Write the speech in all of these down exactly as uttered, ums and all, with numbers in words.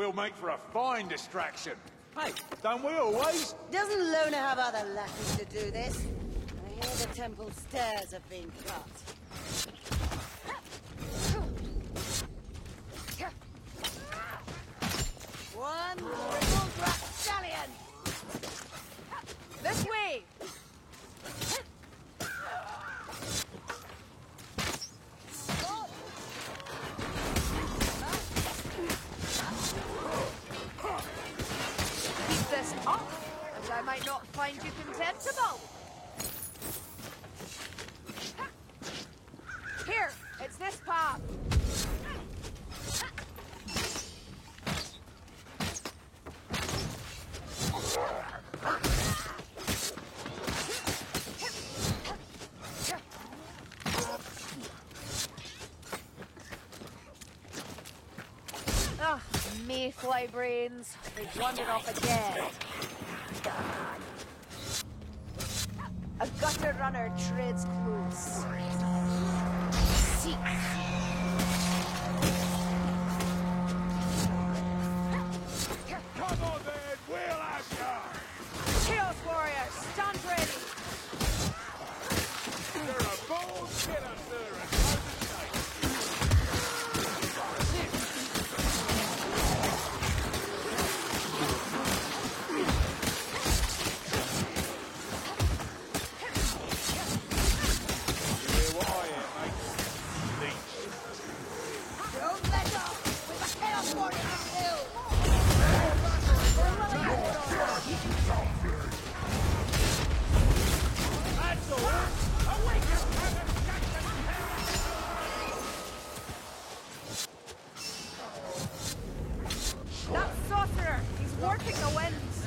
will make for a fine distraction. Hey, don't we always? Doesn't Lona have other lackeys to do this? I hear the temple stairs have been cut. One triple rapscallion! This way! Keep this up, and I might not find you contemptible. Here, it's this path. Ah, mayfly brains. They've wandered off again. A gutter runner treads close. Seek. Come on then, we'll have you! Chaos warriors, stand ready. You're a bold killer, sir, and no mistake. You hear what I hear, mate? Leech. Don't let up! With the Chaos Warrior still! That's all! Awaken! That sorcerer, he's warping the winds.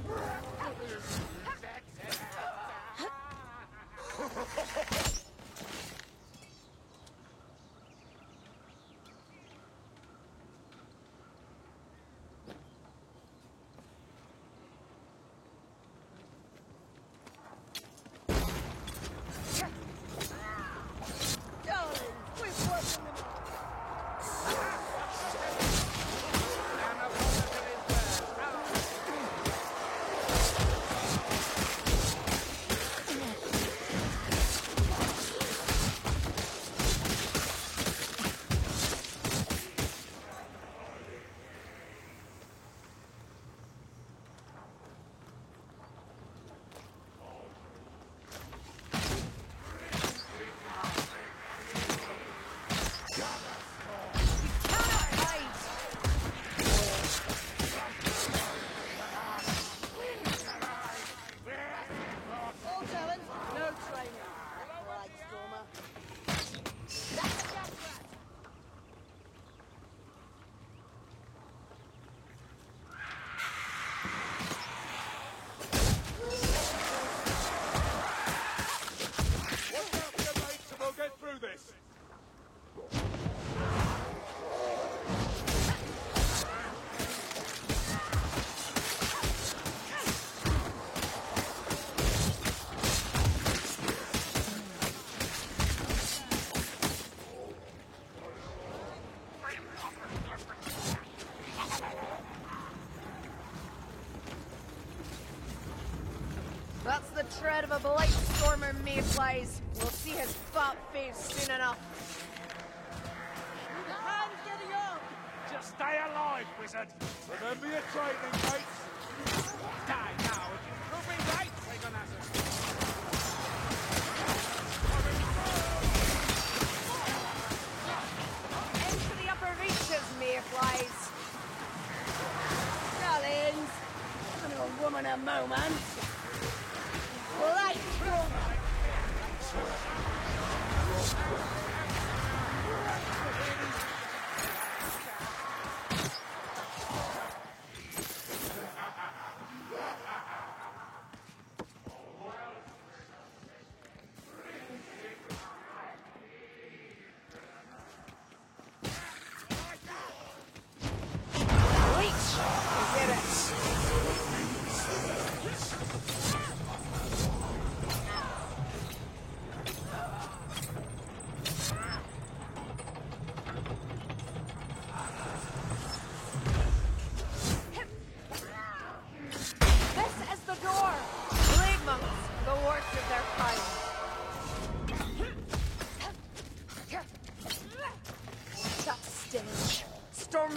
Darling, we're working them up. Cannot hide. All talent, no training. Right, Stormer. That's a death threat. Watch out for your mates and we'll get through this. That's the tread of a blight stormer mayflies. We'll see his fat face soon enough. The hand's getting up! Just stay alive, wizard. Remember your training, mates. Die now, if you prove me right, Saganazar. Into the upper reaches, mayflies. Darlings, I'm a woman a moment. Right, Stormer.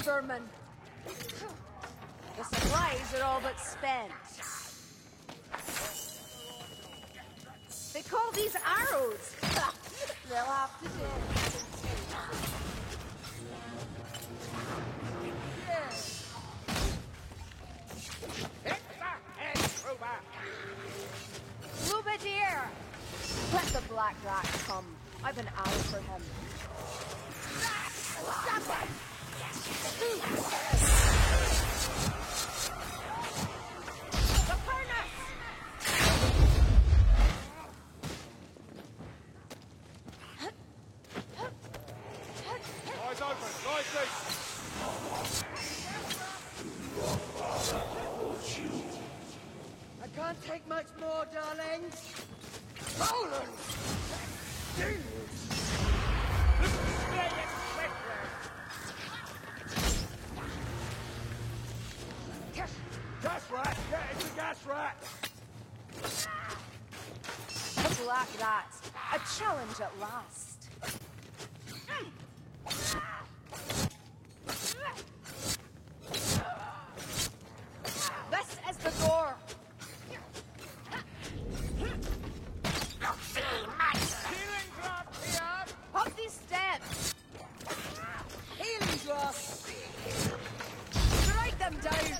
lumberman. The supplies are all but spent. They call these arrows. They'll have to do. Hit the head, Ruba! Lubadeer! Let the black rat come. I've an arrow for him. The furnace! Eyes open, right deep! I can't take much more, darling. Roland! Gas rat! Get into gas rat! The black rat. A challenge at last. This is the door. Healing drop here! Up these steps. Healing drop! Strike them down.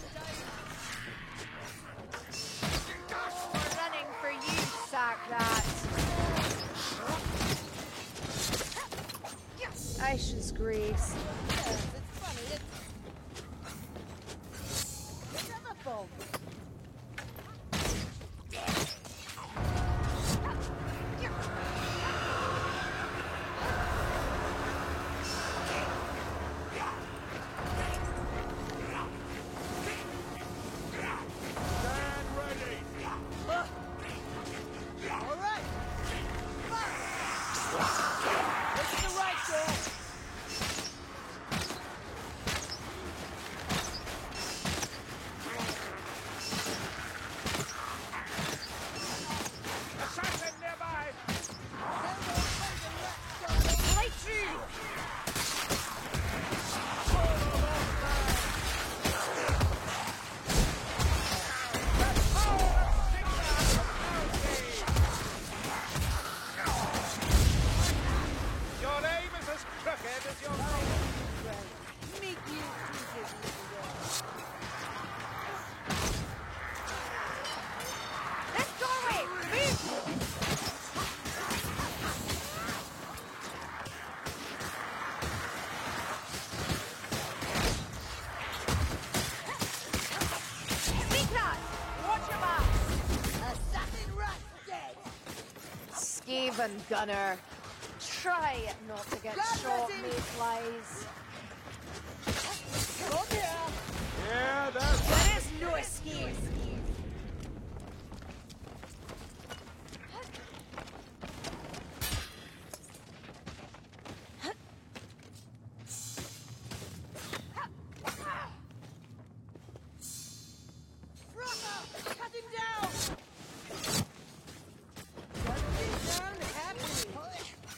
We're running for you, sack rat. Aisha's grace. Yes, it's funny. It's... It's another bomb. Stand ready! All right. This is the right door. Assassin nearby! Right through. Your aim is as crooked as your nose. Meet you pieces, little girl. This doorway. Move. Sneak that. Watch your back. Assassin rat dead. Skaven gunner. Try not to get Grab shot, ready. mayflies. Come here. Yeah, that's... There is no escape. Frother, cut him down. Cut him down happily.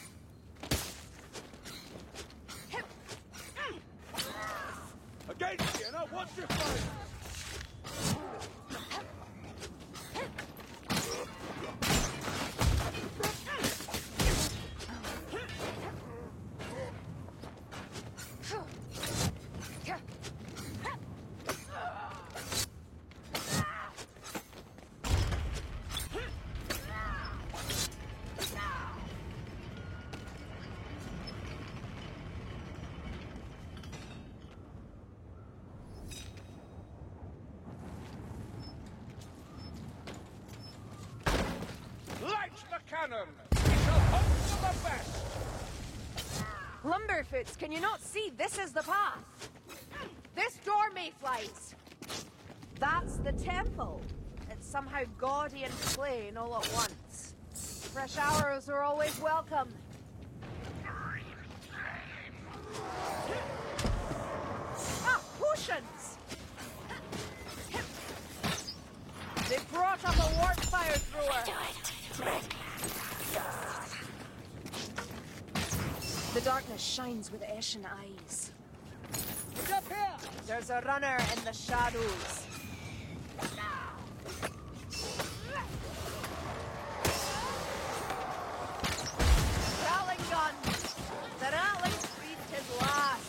Against you, now watch your face! Light the cannon! We shall hope for the best! Lumberfoots, can you not see? This is the path. This door, mayflies. That's the temple. It's somehow gaudy and plain all at once. Fresh arrows are always welcome. Ah, potions! They brought up a warp fire thrower. The darkness shines with ashen eyes. It's up here. There's a runner in the shadows. Ralling gun! The ratling's breathed his last.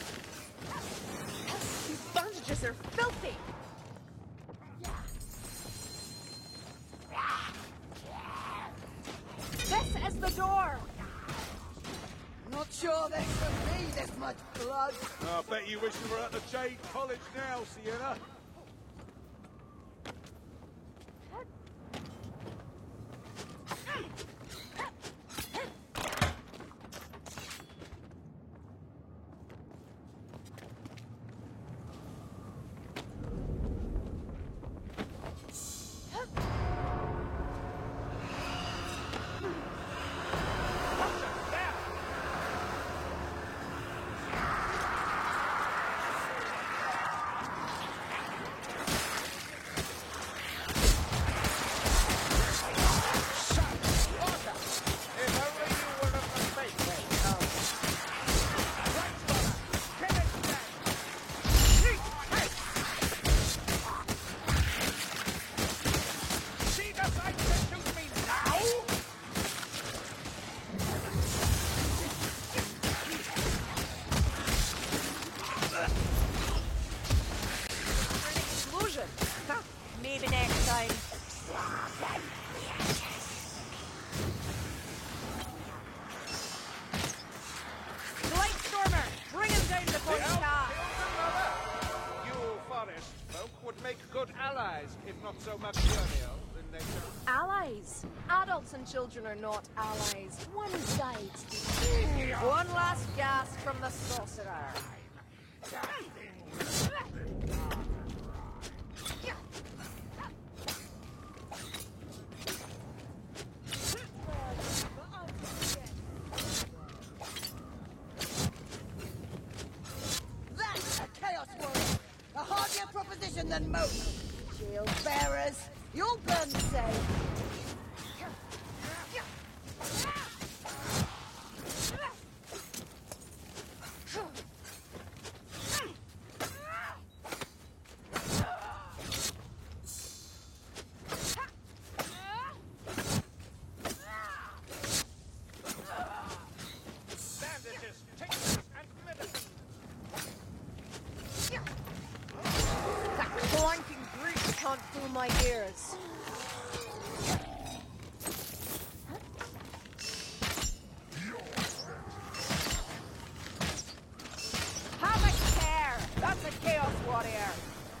These bandages are filthy! This is the door! Not sure there should be this much blood. I bet you wish you were at the Jade College now, Sienna. Maybe next time. Blightstormer, bring him down before he starts. You forest folk would make good allies, if not so mercurial in nature. Allies? Adults and children are not allies. One guides the One last gasp from the sorcerer. That's a Chaos Warrior! A hardier proposition than most! Shield bearers, you'll burn safe! Bandages, tinctures, and medicine. That clanking brute can't fool my ears. Have a care! That's a Chaos Warrior!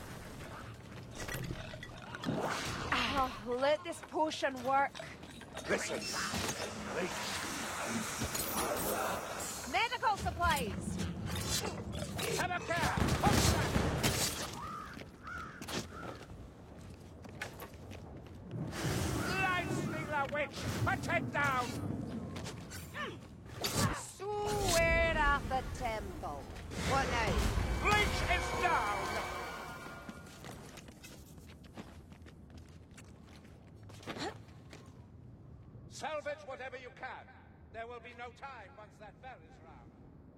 Ah, let this potion work. Listen, please. Medical supplies! Have a care! Contact! Light stealer witch! Put it down! So we're at the temple. What now? Bleach is down! Salvage whatever you can. There will be no time once that bell is round.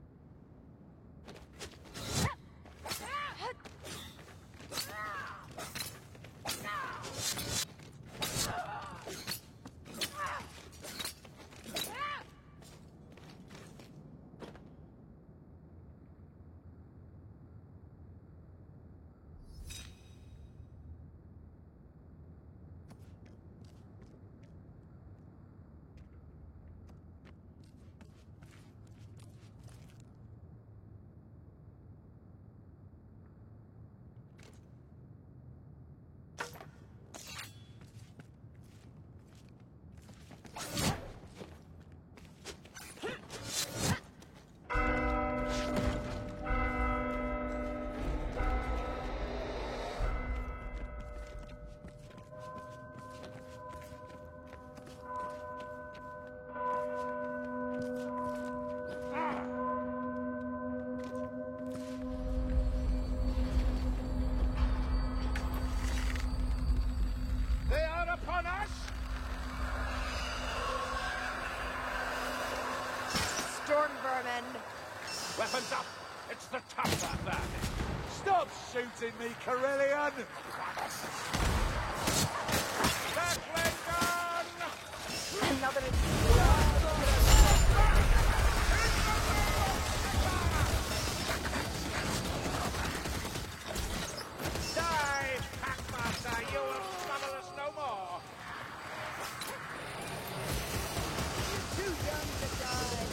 They are upon us! Storm vermin. Weapons up! It's the tougher bandit! Stop shooting me, Carillion! Tackling gun! Another. Die, Packmaster! You will trouble us no more! Too young to die.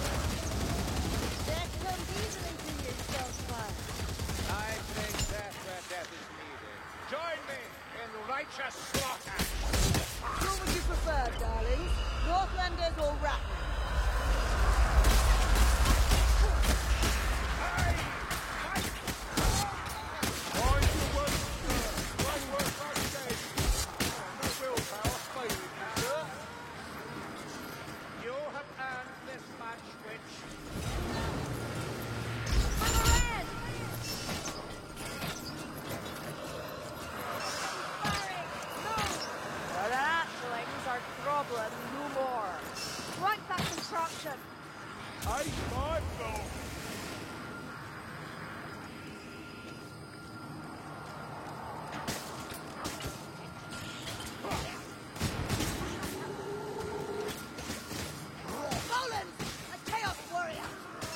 Death comes easily to you, Saltzpyre. I think death where death is needed. Join me in righteous slaughter! What would you prefer, darlings? Northlanders or Ratmen? Mind your words, sir. Right work like dead. No willpower failing you, sir. You have earned this match, which... The hatchlings are problem no more. Rank that construction. Hey, Michael! Bolin! A Chaos Warrior!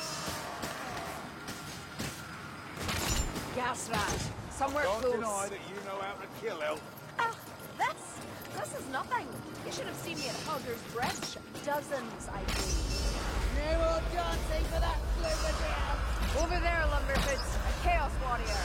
Gas rat. Somewhere Don't close. deny that you know how to kill elf. Ah, this? This is nothing. You should have seen me at Hogger's Bridge. Dozens, I believe. No more dancing for that Clover Over there, Lumberfoots. A Chaos Warrior.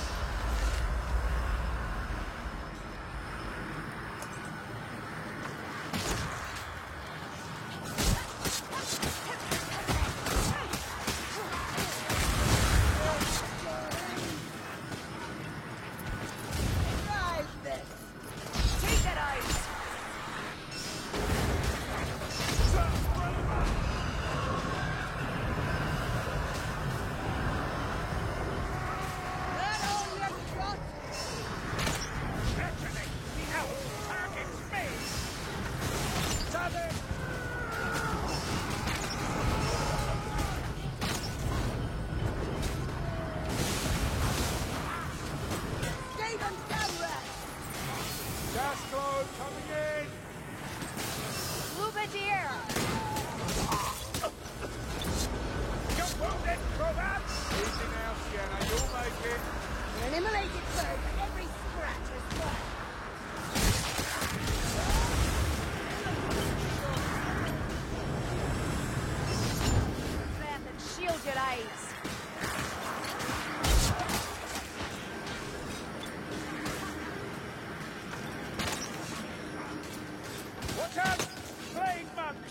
Rise this! Take that out. That all you got? Actually, the elf targets me! Southern! Stephen Samrat! Gas clone coming in! Lubadeer. You're wounded, Crobat! Easy now, Sienna, you'll make it. An immolated bird for every scratch is one. Breath and shield your eyes. Watch out! Plague monks!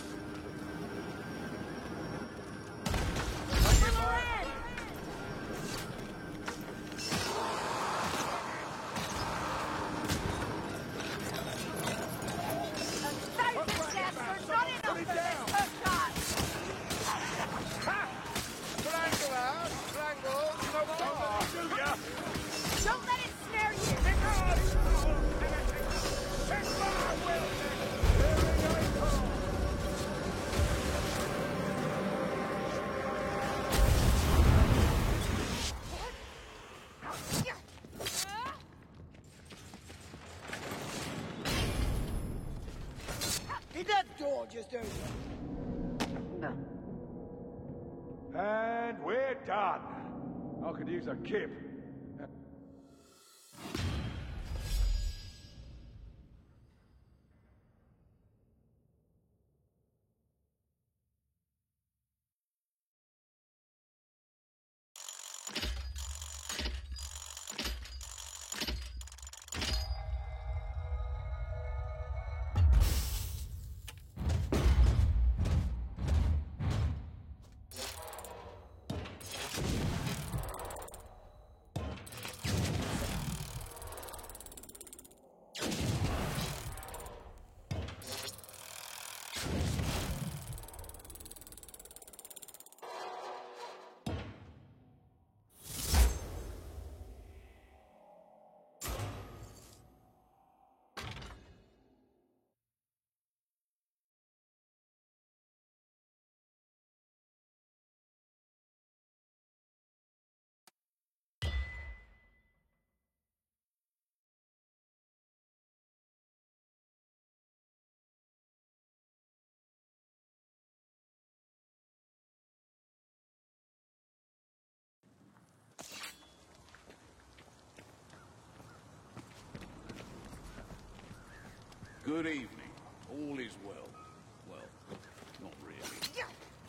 Moran! A thousand deaths are not enough Put it for this down. hook Ha! Strangle her! Strangle! No more! Do ya? Don't let it snare you. Because! Sigmar will Here I come! Did that door just open? No. And we're done. I could use a kip. Good evening. All is well. Well, not really.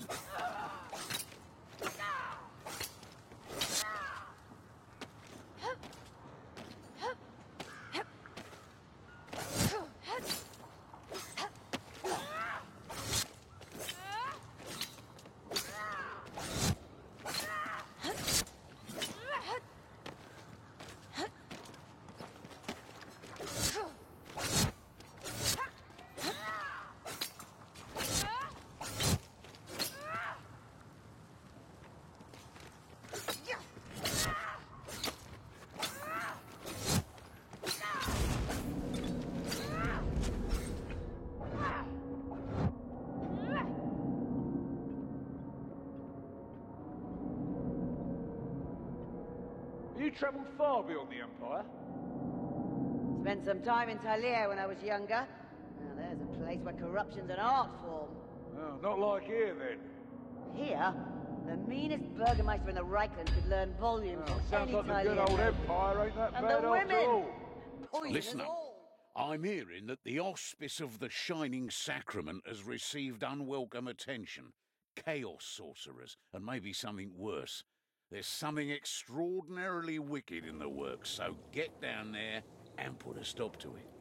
You travelled far beyond the Empire? Spent some time in Talia when I was younger. Now there's a place where corruption's an art form. Oh, not like here, then. Here, the meanest burgomaster in the Reichland could learn volumes Oh, from sounds any like the Talian good old noble. Empire ain't that And bad the after women! all. Poison Listen us up. all. I'm hearing that the auspice of the Shining Sacrament has received unwelcome attention. Chaos sorcerers, and maybe something worse. There's something extraordinarily wicked in the works, so get down there and put a stop to it.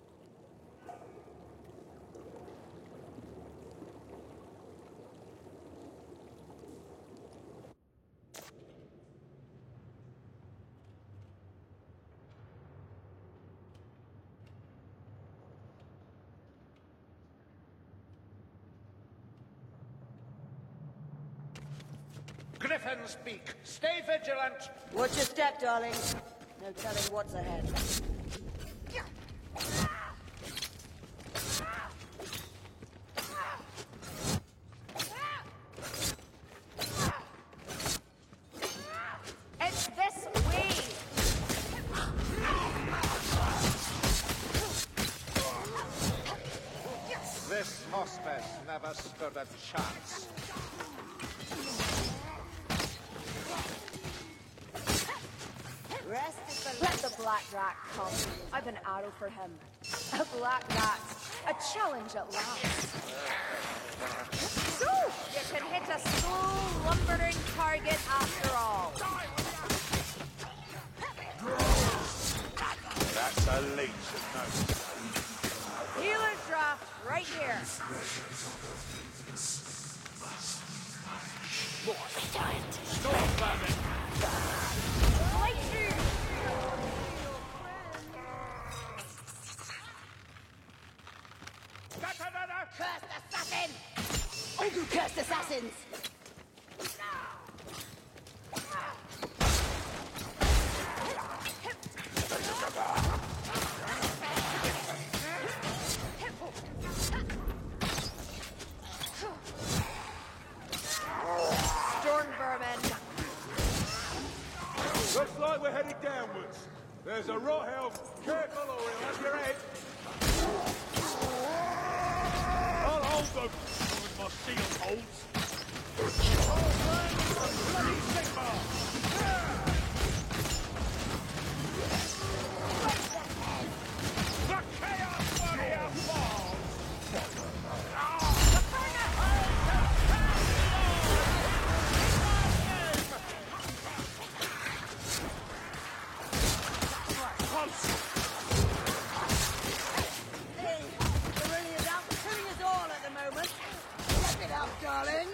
Griffin's Beak. Stay vigilant. Watch your step, darling. No telling what's ahead. It's this way! This hospice never stood a chance. Rest is the Let the Black Rat come. I've an arrow for him. A Black Rat. A challenge at last. So, you can hit a slow, lumbering target after all. That's a leech of note. Healer's draft right here. Light through. cursed assassin! Oh, you cursed assassins! Storm vermin. Looks like we're headed downwards. There's a rot helm. Careful or he'll have your head. I'll hold them with my steel holds. Oh, bloody Sigmar! The Chaos Warrior falls! Hey, the really is out killing us all at the moment. Step it up, darling.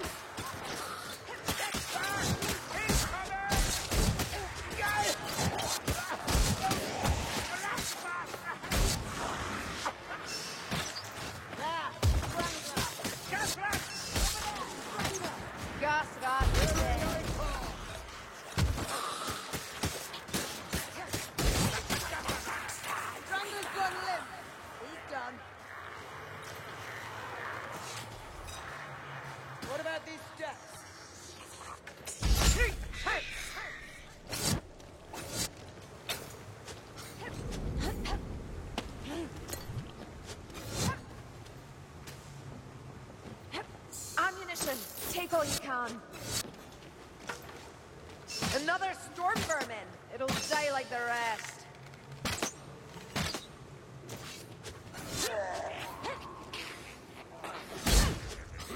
Gas rat is dead. Strangler's gone limp. He's done. What about these steps? Ammunition. Take all you can. Another storm vermin. It'll die like the rest.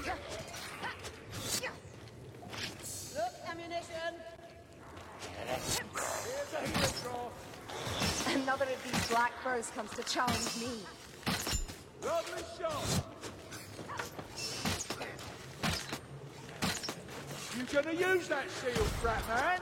Look, ammunition. Here's a healing draft. Another of these black birds comes to challenge me. Lovely shot. You gonna use that shield trap, man?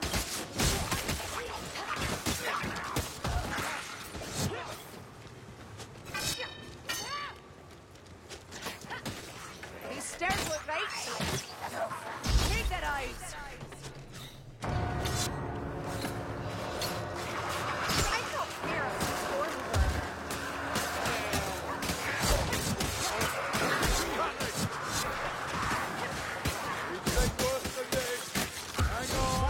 These stairs look right. Take their eyes. I don't care if it's Stormburn. You take worse than this. Hang on.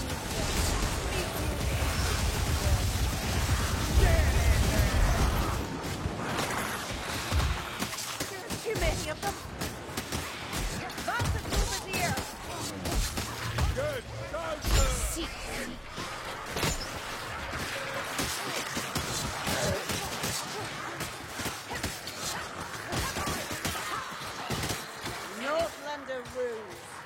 There's too many of them. That's a Troubadour. Good. Go, sir. See. Northlander rules.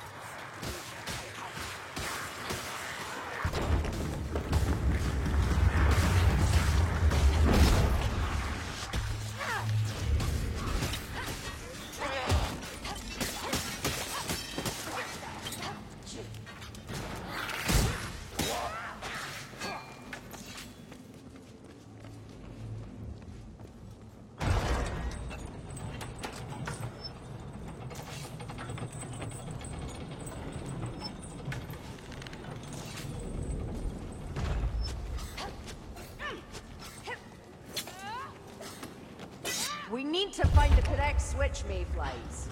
We need to find the correct switch, Mayflies.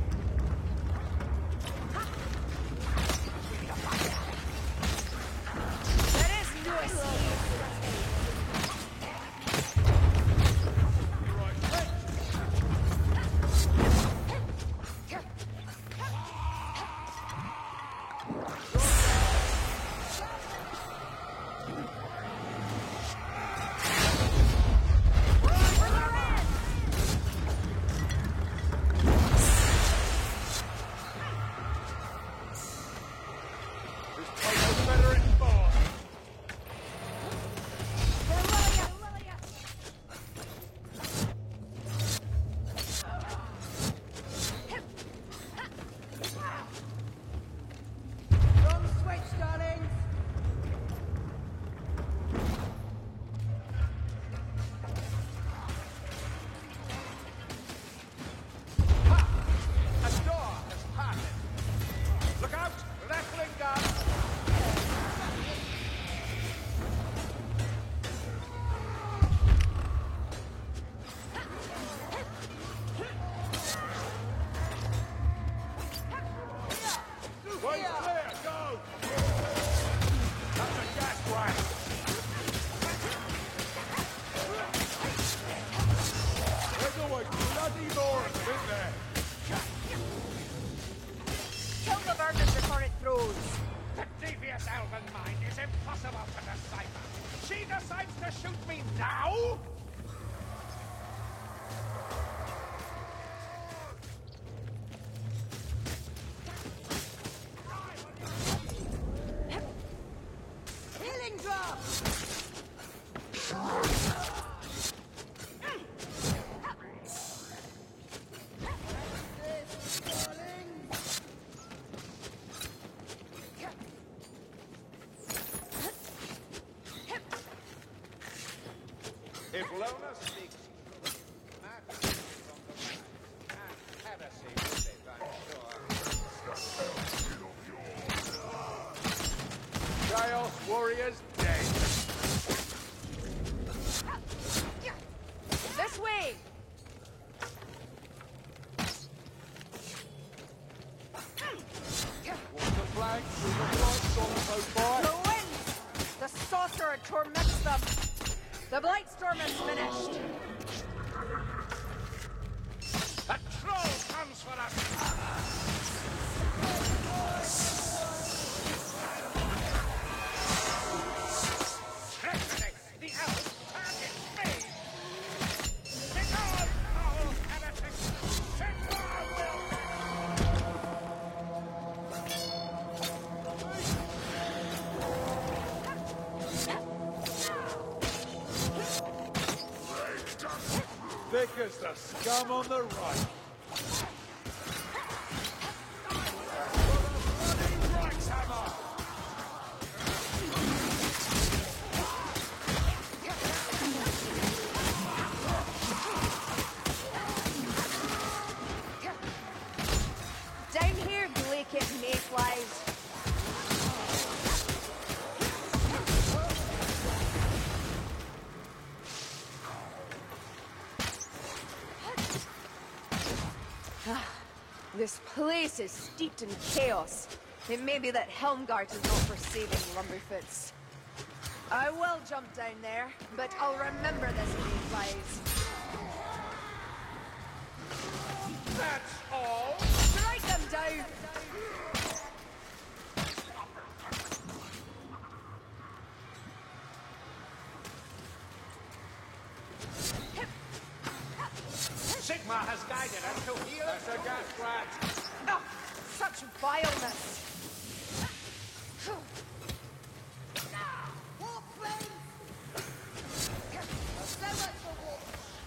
There is no escape. This place is better in far. Wrong switch, darlings. A door has parted. Look out! Rattling gun! Way clear. Go. That's a gas ray. There's always bloody more of them, isn't there? Kill the vermin before it throws. The devious elven mind is impossible to decipher. She decides to shoot me now? Healing drop. This, darlings. If Lona speaks madness from the mind, and heresy with it, I'm sure. Chaos Warriors dead. This way! What's the flag? Silver lights on so far. The wind! The sorcerer torments them! The Blightstorm is finished! A troll comes for us! Treachery! The elf targets me! Begone, foul heretics! Sigmar will as the scum on the right. Down here, Glacier mayflies. This place is steeped in chaos. It may be that Helmgart is not for saving Lumberfoots. I will jump down there, but I'll remember this, mayflies. That's all? Strike them down! Sigma has guided us to heal us a gas rat. Oh, such vileness! Walk, friends! So much for walk.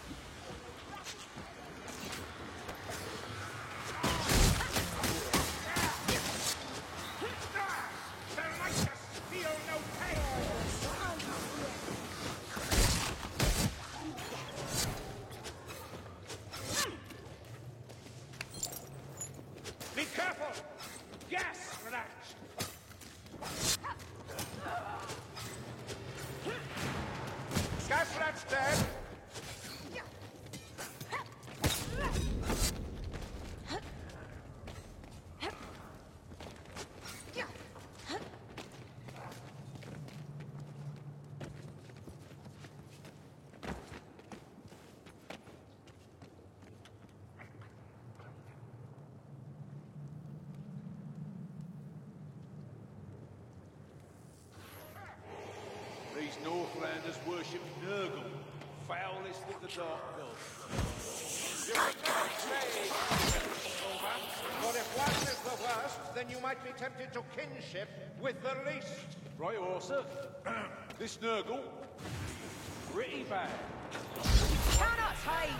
The righteous feel no pain. Be careful! Gas rats! Gas rats dead! These Northlanders worship Nurgle, foulest of the Dark Gods. You would not say, Over. For if one is the worst, then you might be tempted to kinship with the least. Right, Orsa? This Nurgle, pretty bad. Cannot hide!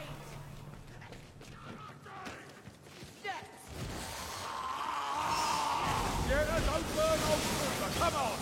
Yeah, don't burn old Orsa, come on!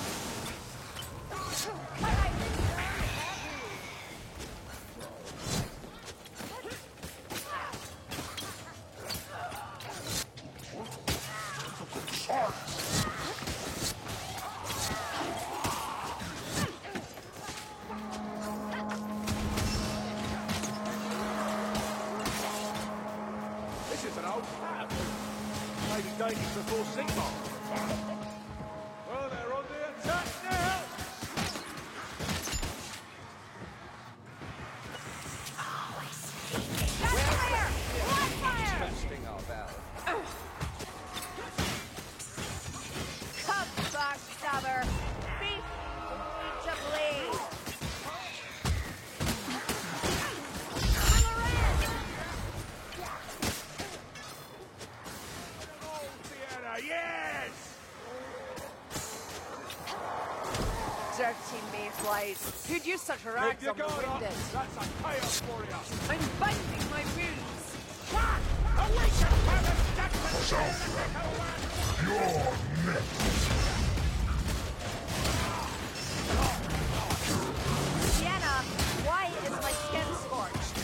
This is an old tap. Maybe dated before Sigma. Well, they're on the attack now! Testing our valve. Come, backstabber! Beat me to bleed! Oh, Sienna, yes! Dirty mayflies. Who'd use such rags Keep your on the guard up. wounded? That's a chaos warrior. I'm binding my wounds! Awaken, Father Jackson! Sienna, why is my skin scorched?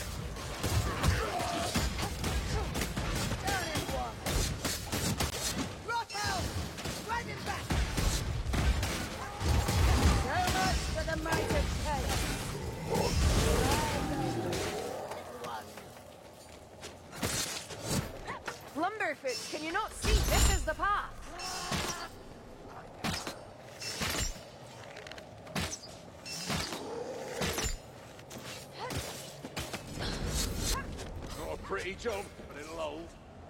Down in one. Rothelm! Drive him back! So much for the might of chaos. Lumberfoot, can you not see? This is the path! Not a pretty job, but it'll hold.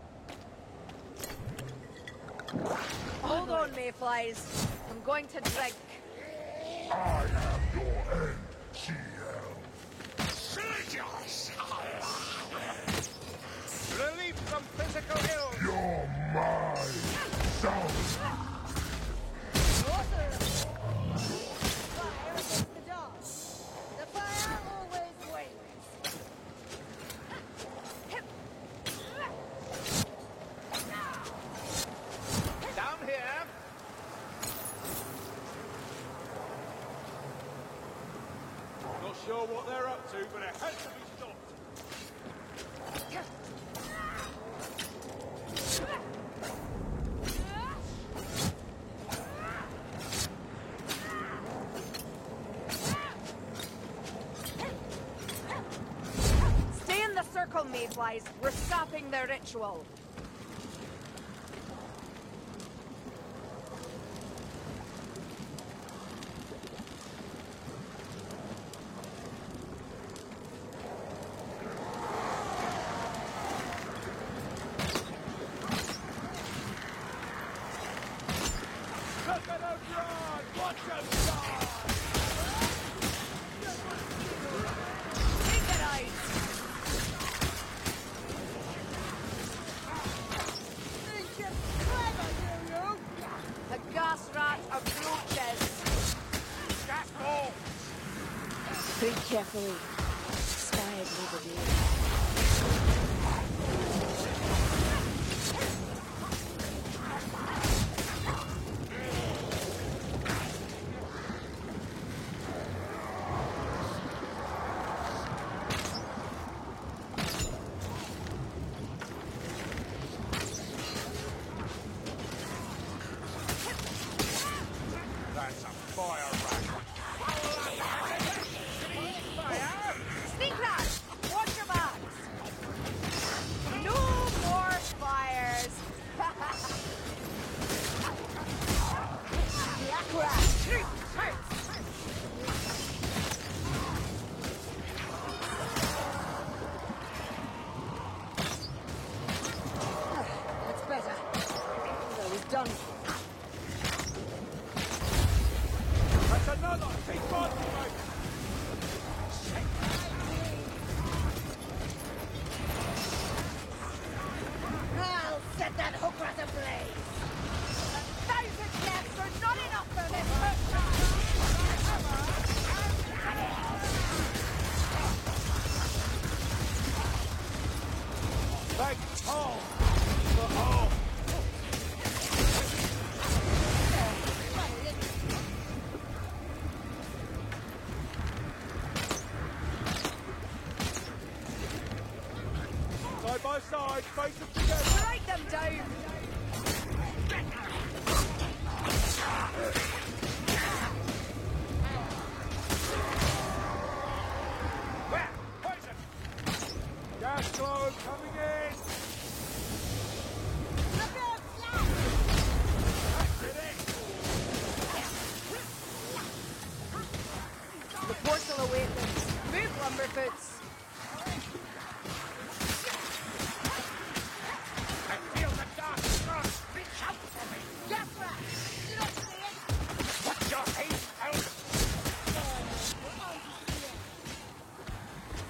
Hold on, mayflies. I'm going to drink. I am your end, T L. Relief from physical ills! You're mine, son. Fire against the dark. The fire always wins. to, but it has to be stopped. Stay in the circle, Mayflies. We're stopping their ritual. Look at them run! Watch them die! Take it out! Think you're clever, do you? The gas rat approaches. Gas ball! Tread carefully. Inspired me to do. That's a fire rat. Sneak rat! Watch your backs! No more fires! Black rat! That's better. I was done for. That's another! Keep on, mate! I'll set that hook rat ablaze! A thousand deaths are not enough for this hook Thank Tom for all. Side by side, face them together. Write them down! Where? Poison! Gas globe coming in! Look out, flash! That's it! The portal awakens. Move, Lumberfoots! I feel the dark thrust. Reach out for me. Gas rat! You don't see it? Put your face out.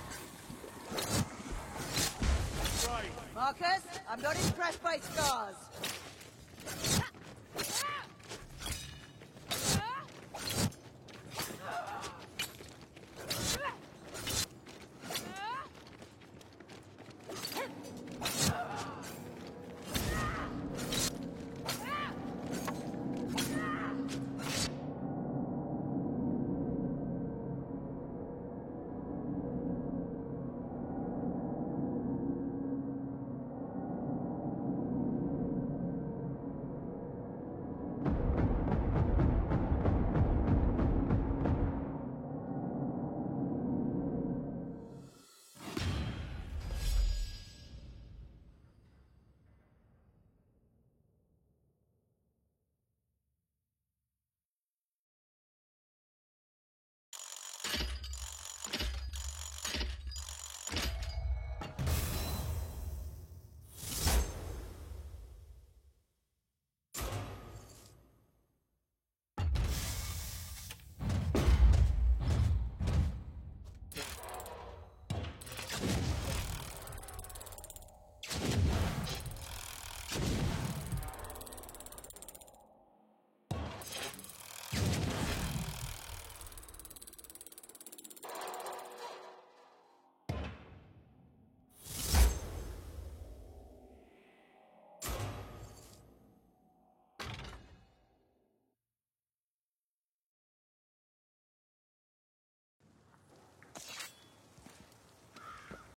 Right. Marcus, I'm not impressed by scars.